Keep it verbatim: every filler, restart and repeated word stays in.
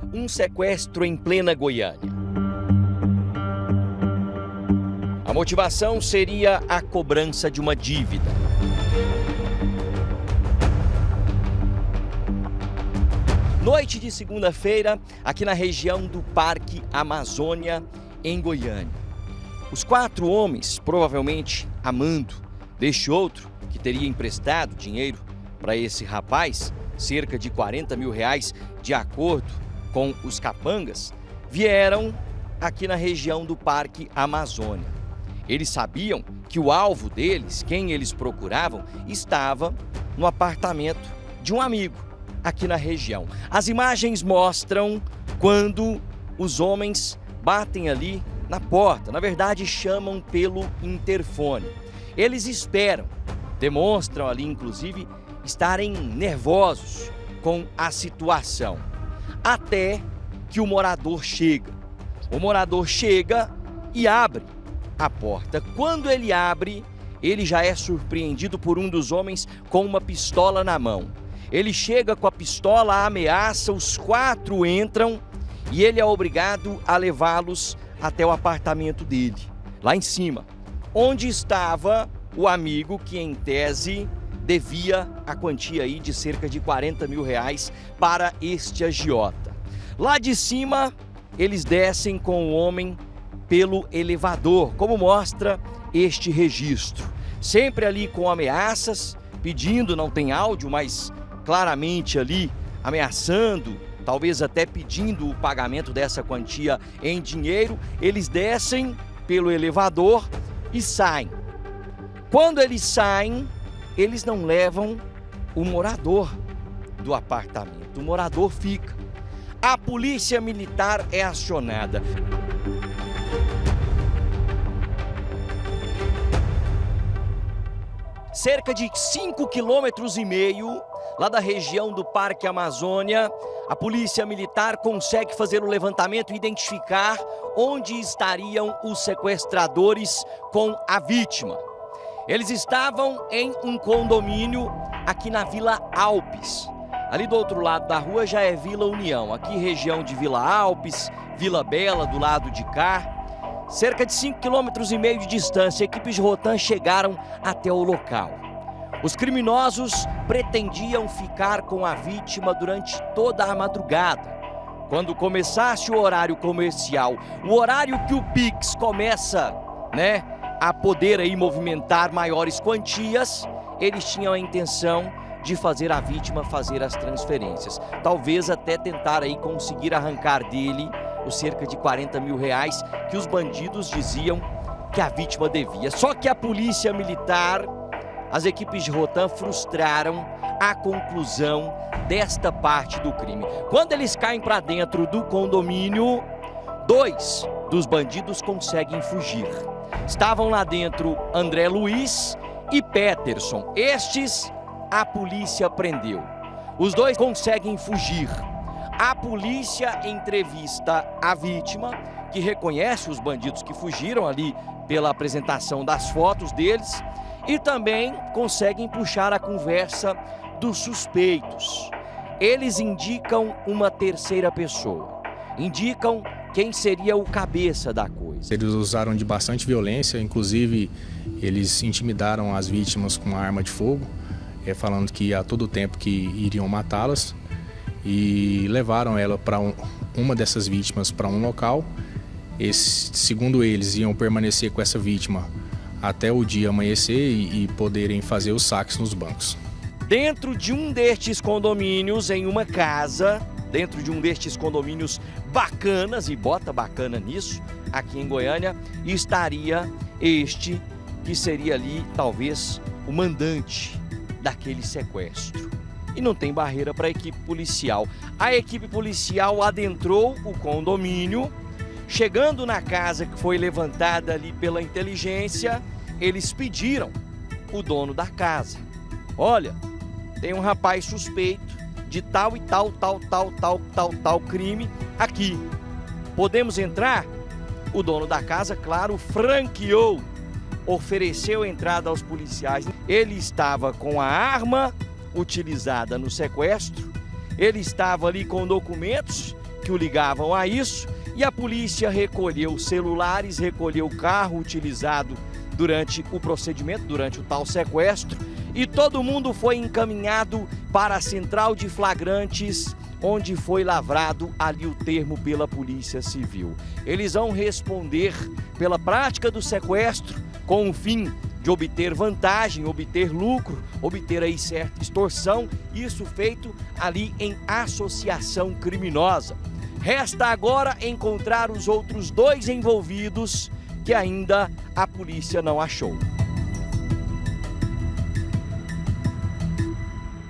um sequestro em plena Goiânia. A motivação seria a cobrança de uma dívida. Noite de segunda-feira, aqui na região do Parque Amazônia, em Goiânia. Os quatro homens, provavelmente amando deste outro, que teria emprestado dinheiro para esse rapaz, cerca de quarenta mil reais, de acordo com os capangas, vieram aqui na região do Parque Amazônia. Eles sabiam que o alvo deles, quem eles procuravam, estava no apartamento de um amigo aqui na região. As imagens mostram quando os homens batem ali na porta, na verdade chamam pelo interfone. Eles esperam, demonstram ali inclusive estarem nervosos com a situação, até que o morador chega. O morador chega e abre a porta. Quando ele abre, ele já é surpreendido por um dos homens com uma pistola na mão. Ele chega com a pistola, ameaça, os quatro entram e ele é obrigado a levá-los até o apartamento dele, lá em cima, onde estava o amigo que, em tese, devia a quantia aí de cerca de quarenta mil reais para este agiota. Lá de cima, eles descem com o homem pelo elevador, como mostra este registro. Sempre ali com ameaças, pedindo, não tem áudio, mas claramente ali ameaçando, talvez até pedindo o pagamento dessa quantia em dinheiro. Eles descem pelo elevador e saem. Quando eles saem, eles não levam o morador do apartamento. O morador fica. A polícia militar é acionada. Cerca de cinco quilômetros e meio lá da região do Parque Amazônia, a polícia militar consegue fazer o levantamento e identificar onde estariam os sequestradores com a vítima. Eles estavam em um condomínio aqui na Vila Alpes. Ali do outro lado da rua já é Vila União, aqui região de Vila Alpes, Vila Bela do lado de cá. Cerca de cinco quilômetros e meio de distância, equipes de Rotan chegaram até o local. Os criminosos pretendiam ficar com a vítima durante toda a madrugada. Quando começasse o horário comercial, o horário que o Pix começa, né, a poder aí movimentar maiores quantias, eles tinham a intenção de fazer a vítima fazer as transferências. Talvez até tentar aí conseguir arrancar dele os cerca de quarenta mil reais que os bandidos diziam que a vítima devia. Só que a polícia militar, as equipes de Rotan frustraram a conclusão desta parte do crime. Quando eles caem para dentro do condomínio, dois dos bandidos conseguem fugir. Estavam lá dentro André Luiz e Peterson. Estes a polícia prendeu. Os dois conseguem fugir. A polícia entrevista a vítima, que reconhece os bandidos que fugiram ali pela apresentação das fotos deles, e também conseguem puxar a conversa dos suspeitos. Eles indicam uma terceira pessoa, indicam quem seria o cabeça da coisa. Eles usaram de bastante violência, inclusive eles intimidaram as vítimas com uma arma de fogo, é, falando que a todo tempo que iriam matá-las, e levaram ela para um, uma dessas vítimas para um local. Esse, segundo eles, iam permanecer com essa vítima até o dia amanhecer e, e poderem fazer os saques nos bancos. Dentro de um destes condomínios, em uma casa, dentro de um destes condomínios bacanas, e bota bacana nisso, aqui em Goiânia, estaria este que seria ali, talvez, o mandante daquele sequestro. E não tem barreira para a equipe policial. A equipe policial adentrou o condomínio, chegando na casa que foi levantada ali pela inteligência, eles pediram o dono da casa: olha, tem um rapaz suspeito de tal e tal, tal, tal, tal, tal, tal crime aqui. Podemos entrar? O dono da casa, claro, franqueou, ofereceu entrada aos policiais. Ele estava com a arma utilizada no sequestro, ele estava ali com documentos que o ligavam a isso e a polícia recolheu celulares, recolheu o carro utilizado durante o procedimento, durante o tal sequestro, e todo mundo foi encaminhado para a central de flagrantes, onde foi lavrado ali o termo pela Polícia Civil. Eles vão responder pela prática do sequestro com o fim de obter vantagem, obter lucro, obter aí certa extorsão, isso feito ali em associação criminosa. Resta agora encontrar os outros dois envolvidos que ainda a polícia não achou.